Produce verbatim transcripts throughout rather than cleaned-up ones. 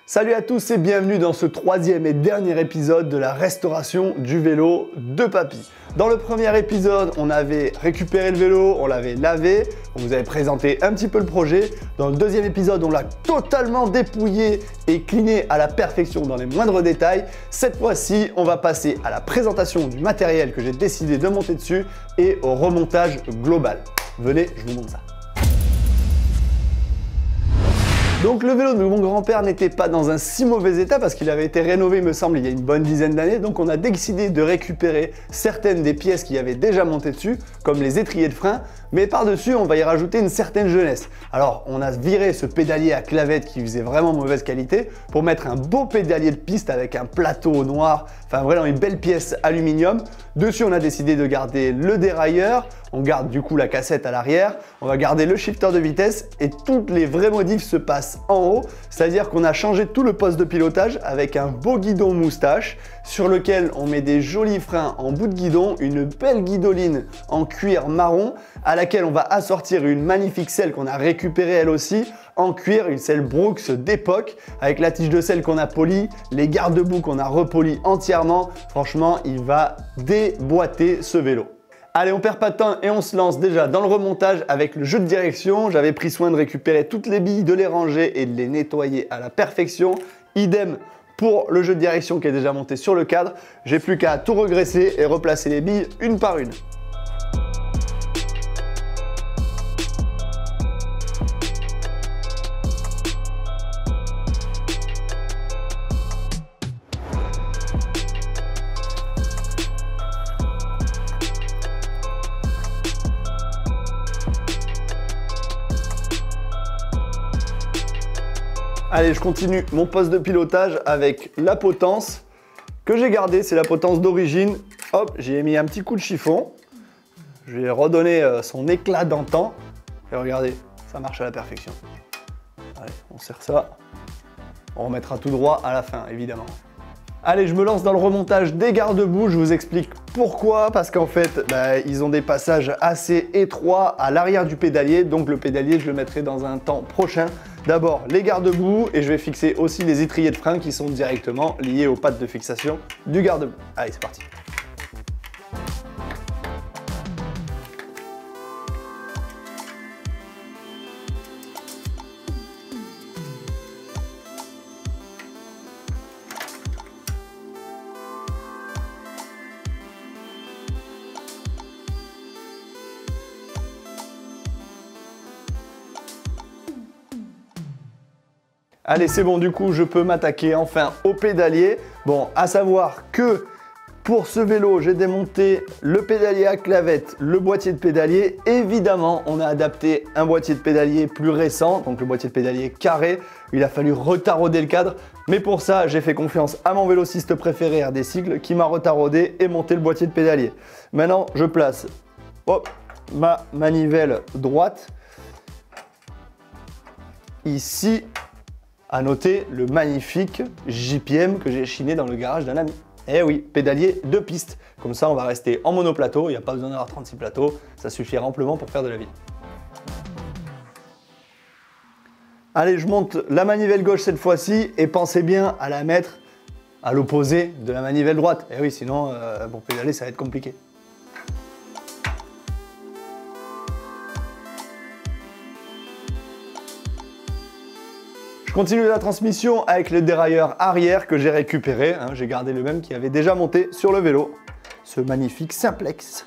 Salut à tous et bienvenue dans ce troisième et dernier épisode de la restauration du vélo de Papy. Dans le premier épisode, on avait récupéré le vélo, on l'avait lavé, on vous avait présenté un petit peu le projet. Dans le deuxième épisode, on l'a totalement dépouillé et cleané à la perfection dans les moindres détails. Cette fois-ci, on va passer à la présentation du matériel que j'ai décidé de monter dessus et au remontage global. Venez, je vous montre ça. Donc le vélo de mon grand-père n'était pas dans un si mauvais état parce qu'il avait été rénové, il me semble, il y a une bonne dizaine d'années. Donc on a décidé de récupérer certaines des pièces qui avaient déjà monté dessus, comme les étriers de frein, mais par-dessus, on va y rajouter une certaine jeunesse. Alors on a viré ce pédalier à clavette qui faisait vraiment mauvaise qualité pour mettre un beau pédalier de piste avec un plateau noir, enfin vraiment une belle pièce aluminium. Dessus, on a décidé de garder le dérailleur, on garde du coup la cassette à l'arrière, on va garder le shifter de vitesse et toutes les vraies modifs se passent en haut, c'est-à-dire qu'on a changé tout le poste de pilotage avec un beau guidon moustache sur lequel on met des jolis freins en bout de guidon, une belle guidoline en cuir marron à laquelle on va assortir une magnifique selle qu'on a récupérée elle aussi en cuir, une selle Brooks d'époque avec la tige de selle qu'on a polie, les garde-boue qu'on a repoli entièrement. Franchement, il va déboîter ce vélo. Allez, on perd pas de temps et on se lance déjà dans le remontage avec le jeu de direction. J'avais pris soin de récupérer toutes les billes, de les ranger et de les nettoyer à la perfection. Idem pour le jeu de direction qui est déjà monté sur le cadre. J'ai plus qu'à tout regresser et replacer les billes une par une. Allez, je continue mon poste de pilotage avec la potence que j'ai gardée. C'est la potence d'origine. Hop, j'y ai mis un petit coup de chiffon. Je lui ai redonné son éclat d'antan. Et regardez, ça marche à la perfection. Allez, on serre ça. On remettra tout droit à la fin, évidemment. Allez, je me lance dans le remontage des garde-boue. Je vous explique pourquoi. Parce qu'en fait, bah, ils ont des passages assez étroits à l'arrière du pédalier. Donc le pédalier, je le mettrai dans un temps prochain. D'abord les garde-boue et je vais fixer aussi les étriers de frein qui sont directement liés aux pattes de fixation du garde-boue. Allez, c'est parti. Allez, c'est bon, du coup, je peux m'attaquer enfin au pédalier. Bon, à savoir que pour ce vélo, j'ai démonté le pédalier à clavette, le boîtier de pédalier. Évidemment, on a adapté un boîtier de pédalier plus récent, donc le boîtier de pédalier carré. Il a fallu retarauder le cadre. Mais pour ça, j'ai fait confiance à mon vélociste préféré R D Cycle qui m'a retaraudé et monté le boîtier de pédalier. Maintenant, je place hop, ma manivelle droite ici. À noter le magnifique J P M que j'ai chiné dans le garage d'un ami. Eh oui, pédalier de piste. Comme ça, on va rester en monoplateau. Il n'y a pas besoin d'avoir trente-six plateaux. Ça suffira amplement pour faire de la ville. Allez, je monte la manivelle gauche cette fois-ci et pensez bien à la mettre à l'opposé de la manivelle droite. Eh oui, sinon, euh, pour pédaler, ça va être compliqué. Je continue la transmission avec le dérailleur arrière que j'ai récupéré. Hein, j'ai gardé le même qui avait déjà monté sur le vélo. Ce magnifique simplex.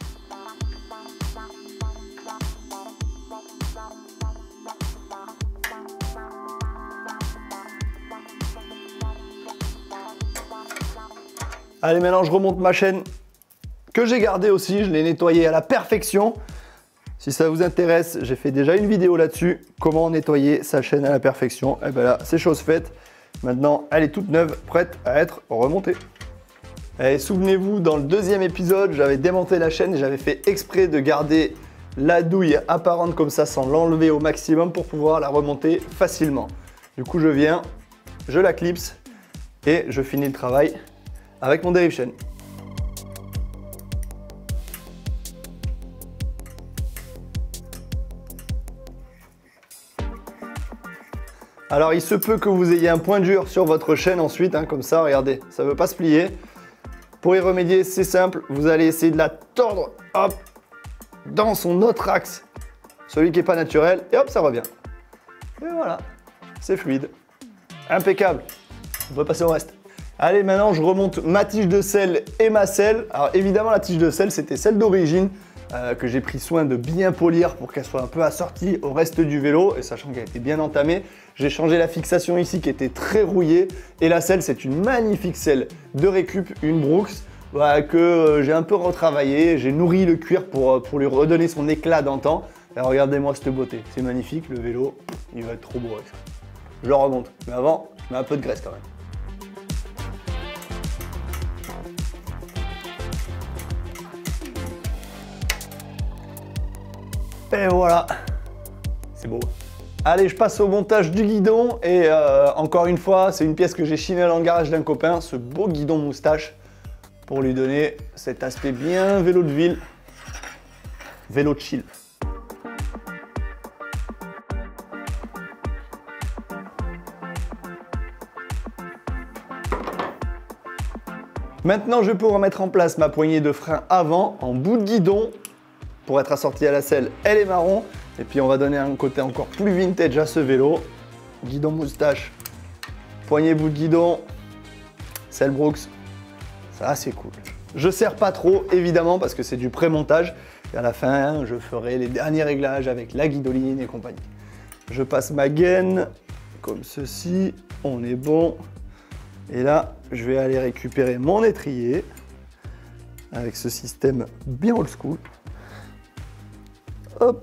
Allez, maintenant je remonte ma chaîne que j'ai gardée aussi. Je l'ai nettoyée à la perfection. Si ça vous intéresse, j'ai fait déjà une vidéo là-dessus, comment nettoyer sa chaîne à la perfection. Et bien là, c'est chose faite. Maintenant, elle est toute neuve, prête à être remontée. Et souvenez-vous, dans le deuxième épisode, j'avais démonté la chaîne et j'avais fait exprès de garder la douille apparente comme ça sans l'enlever au maximum pour pouvoir la remonter facilement. Du coup, je viens, je la clipse et je finis le travail avec mon dérive chaîne. Alors il se peut que vous ayez un point dur sur votre chaîne ensuite, hein, comme ça, regardez, ça ne veut pas se plier. Pour y remédier, c'est simple, vous allez essayer de la tordre, hop, dans son autre axe, celui qui n'est pas naturel, et hop, ça revient. Et voilà, c'est fluide. Impeccable. On peut passer au reste. Allez, maintenant je remonte ma tige de selle et ma selle. Alors évidemment, la tige de selle, c'était celle d'origine, Euh, que j'ai pris soin de bien polir pour qu'elle soit un peu assortie au reste du vélo, et sachant qu'elle était bien entamée, j'ai changé la fixation ici qui était très rouillée, et la selle, c'est une magnifique selle de récup, une Brooks, bah, que euh, j'ai un peu retravaillé, j'ai nourri le cuir pour, euh, pour lui redonner son éclat d'antan. Alors regardez-moi cette beauté, c'est magnifique, le vélo, il va être trop beau avec ça. Je le remonte, mais avant, je mets un peu de graisse quand même. Et voilà, c'est beau. Allez, je passe au montage du guidon et euh, encore une fois, c'est une pièce que j'ai chinée dans le garage d'un copain, ce beau guidon moustache, pour lui donner cet aspect bien vélo de ville, vélo chill. Maintenant, je vais pouvoir mettre en place ma poignée de frein avant en bout de guidon. Pour être assortie à la selle, elle est marron. Et puis on va donner un côté encore plus vintage à ce vélo. Guidon moustache, poignée bout de guidon, selle Brooks. Ça, c'est cool. Je serre pas trop, évidemment, parce que c'est du pré-montage. Et à la fin, je ferai les derniers réglages avec la guidoline et compagnie. Je passe ma gaine, comme ceci. On est bon. Et là, je vais aller récupérer mon étrier avec ce système bien old school. Hop.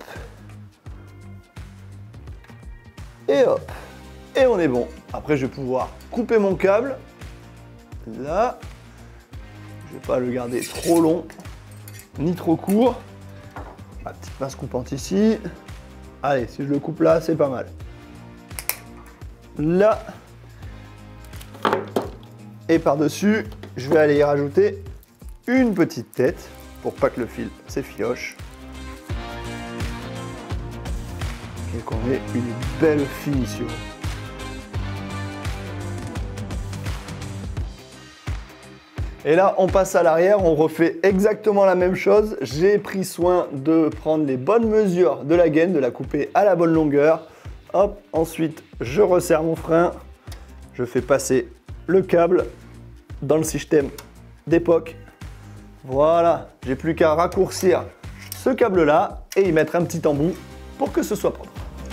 Et hop. Et on est bon. Après, je vais pouvoir couper mon câble. Là. Je ne vais pas le garder trop long, ni trop court. Ma petite pince coupante ici. Allez, si je le coupe là, c'est pas mal. Là. Et par-dessus, je vais aller y rajouter une petite tête pour pas que le fil s'effiloche. Et qu'on ait une belle finition. Et là, on passe à l'arrière, on refait exactement la même chose. J'ai pris soin de prendre les bonnes mesures de la gaine, de la couper à la bonne longueur. Hop, ensuite, je resserre mon frein. Je fais passer le câble dans le système d'époque. Voilà, j'ai plus qu'à raccourcir ce câble-là et y mettre un petit embout pour que ce soit propre.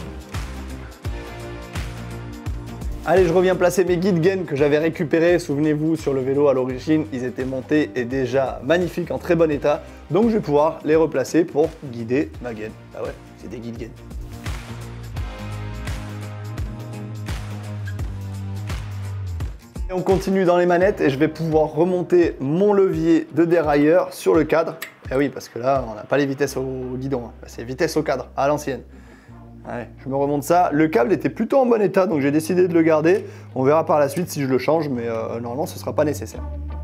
Allez, je reviens placer mes guides gaines que j'avais récupérés. Souvenez-vous, sur le vélo à l'origine, ils étaient montés et déjà magnifiques, en très bon état. Donc je vais pouvoir les replacer pour guider ma gaine. Ah ouais, c'est des guides gaines. Et on continue dans les manettes et je vais pouvoir remonter mon levier de dérailleur sur le cadre. Et oui, parce que là, on n'a pas les vitesses au guidon, hein. C'est vitesse au cadre, à l'ancienne. Allez, je me remonte ça. Le câble était plutôt en bon état, donc j'ai décidé de le garder. On verra par la suite si je le change, mais euh, normalement, ce ne sera pas nécessaire.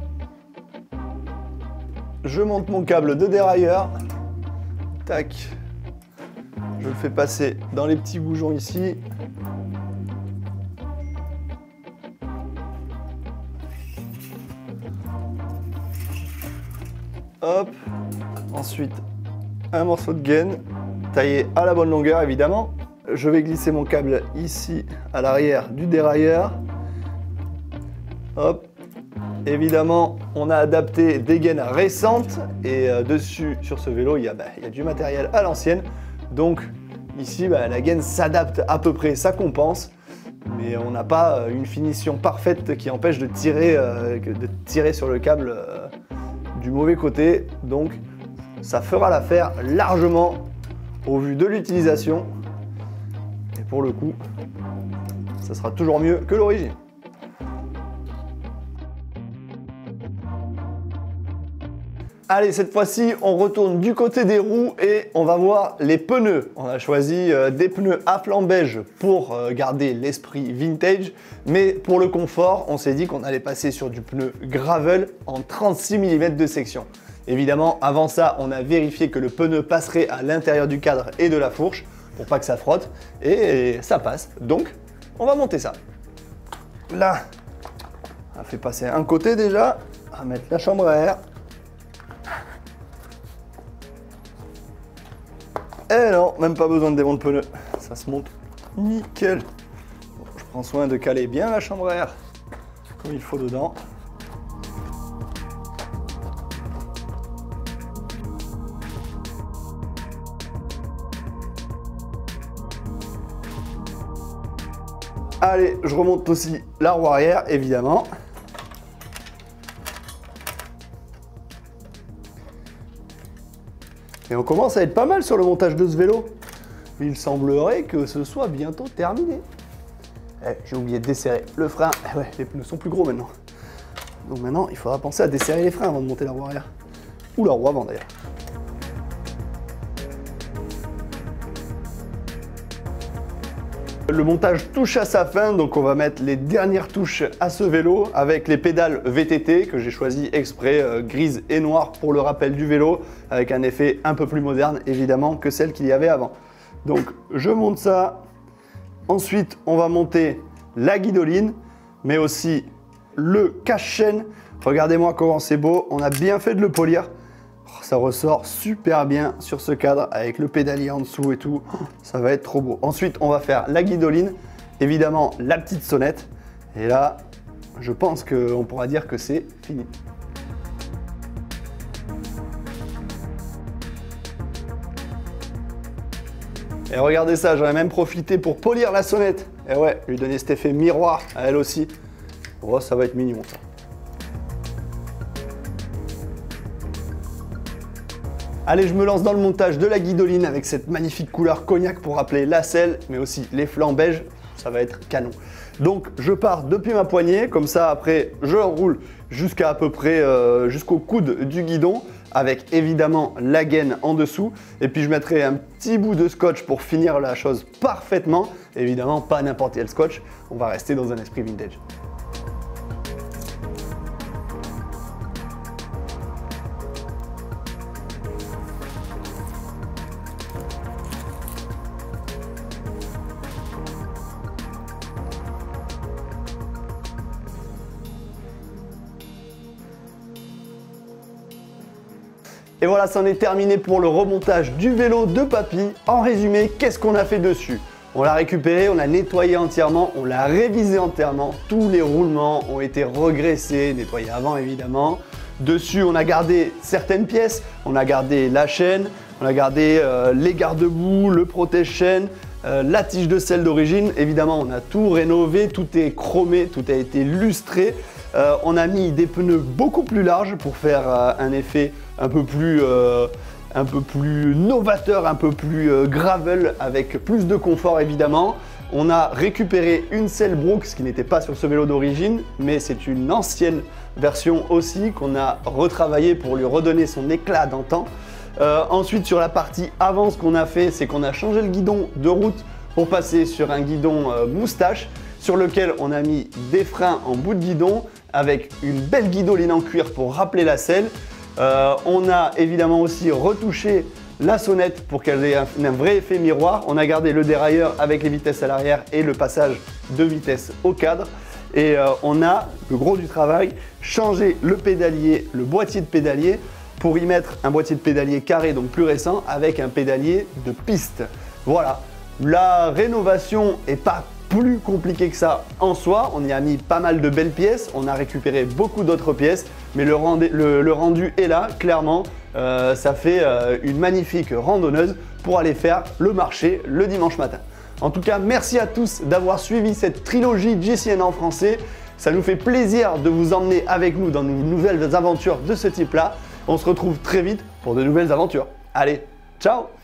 Je monte mon câble de dérailleur. Tac. Je le fais passer dans les petits boujons ici. Hop. Ensuite, un morceau de gaine, taillé à la bonne longueur évidemment. Je vais glisser mon câble ici à l'arrière du dérailleur. Hop. Évidemment, on a adapté des gaines récentes et euh, dessus, sur ce vélo, il y a, bah, il y a du matériel à l'ancienne. Donc ici, bah, la gaine s'adapte à peu près, ça compense. Mais on n'a pas une finition parfaite qui empêche de tirer, euh, de tirer sur le câble euh, du mauvais côté. Donc ça fera l'affaire largement au vu de l'utilisation. Et pour le coup, ça sera toujours mieux que l'origine. Allez, cette fois-ci, on retourne du côté des roues et on va voir les pneus. On a choisi euh, des pneus à flanc beige pour euh, garder l'esprit vintage. Mais pour le confort, on s'est dit qu'on allait passer sur du pneu gravel en trente-six millimètres de section. Évidemment, avant ça, on a vérifié que le pneu passerait à l'intérieur du cadre et de la fourche pour pas que ça frotte. Et ça passe. Donc, on va monter ça. Là, on a fait passer un côté déjà. On va mettre la chambre à air. Et non, même pas besoin de démonter pneus. Ça se monte nickel. Bon, je prends soin de caler bien la chambre à air comme il faut dedans. Allez, je remonte aussi la roue arrière, évidemment. Et on commence à être pas mal sur le montage de ce vélo. Il semblerait que ce soit bientôt terminé. Eh, j'ai oublié de desserrer le frein. Eh ouais, les pneus sont plus gros maintenant. Donc maintenant, il faudra penser à desserrer les freins avant de monter la roue arrière. Ou la roue avant d'ailleurs. Le montage touche à sa fin, donc on va mettre les dernières touches à ce vélo avec les pédales V T T que j'ai choisi exprès, euh, grises et noires pour le rappel du vélo, avec un effet un peu plus moderne évidemment que celle qu'il y avait avant. Donc je monte ça, ensuite on va monter la guidoline, mais aussi le cache-chaîne. Regardez-moi comment c'est beau, on a bien fait de le polir. Ça ressort super bien sur ce cadre avec le pédalier en dessous et tout. Ça va être trop beau. Ensuite, on va faire la guidoline, évidemment la petite sonnette. Et là, je pense qu'on pourra dire que c'est fini. Et regardez ça, j'en ai même profité pour polir la sonnette. Et ouais, lui donner cet effet miroir à elle aussi. Oh, ça va être mignon ça. Allez, je me lance dans le montage de la guidoline avec cette magnifique couleur cognac pour rappeler la selle, mais aussi les flancs beige. Ça va être canon. Donc, je pars depuis ma poignée, comme ça, après, je roule jusqu'à à peu près euh, jusqu'au coude du guidon, avec évidemment la gaine en dessous. Et puis, je mettrai un petit bout de scotch pour finir la chose parfaitement. Évidemment, pas n'importe quel scotch. On va rester dans un esprit vintage. Et voilà, c'en est terminé pour le remontage du vélo de papy. En résumé, qu'est-ce qu'on a fait dessus? On l'a récupéré, on l'a nettoyé entièrement, on l'a révisé entièrement. Tous les roulements ont été regraissés, nettoyés avant évidemment. Dessus, on a gardé certaines pièces. On a gardé la chaîne, on a gardé euh, les garde-boue, le protège-chaîne, euh, la tige de selle d'origine. Évidemment, on a tout rénové, tout est chromé, tout a été lustré. Euh, on a mis des pneus beaucoup plus larges pour faire euh, un effet un peu plus, euh, un peu plus novateur, un peu plus euh, gravel, avec plus de confort évidemment. On a récupéré une selle Brooks qui n'était pas sur ce vélo d'origine, mais c'est une ancienne version aussi qu'on a retravaillée pour lui redonner son éclat d'antan. Euh, ensuite, sur la partie avant, ce qu'on a fait, c'est qu'on a changé le guidon de route pour passer sur un guidon euh, moustache, sur lequel on a mis des freins en bout de guidon avec une belle guidoline en cuir pour rappeler la selle. Euh, on a évidemment aussi retouché la sonnette pour qu'elle ait un, un vrai effet miroir. On a gardé le dérailleur avec les vitesses à l'arrière et le passage de vitesse au cadre. Et euh, on a, le gros du travail, changé le pédalier, le boîtier de pédalier pour y mettre un boîtier de pédalier carré, donc plus récent, avec un pédalier de piste. Voilà, la rénovation n'est pas plus compliqué que ça en soi. On y a mis pas mal de belles pièces, on a récupéré beaucoup d'autres pièces, mais le rendu, le, le rendu est là, clairement. Euh, ça fait euh, une magnifique randonneuse pour aller faire le marché le dimanche matin. En tout cas, merci à tous d'avoir suivi cette trilogie G C N en français. Ça nous fait plaisir de vous emmener avec nous dans de nouvelles aventures de ce type-là. On se retrouve très vite pour de nouvelles aventures. Allez, ciao!